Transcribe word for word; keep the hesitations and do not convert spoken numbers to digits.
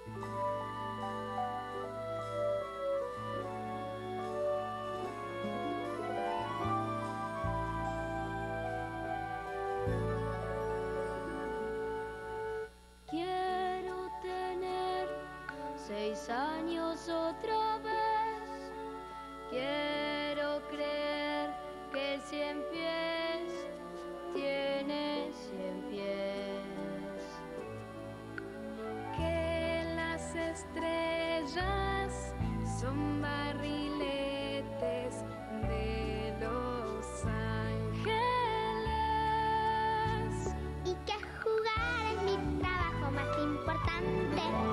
Quiero tener seis años otra vez. Quiero creer que el cien pies tiene cien pies. Que las estrellas son barriletes de Los Ángeles. Y que jugar es mi trabajo más importante.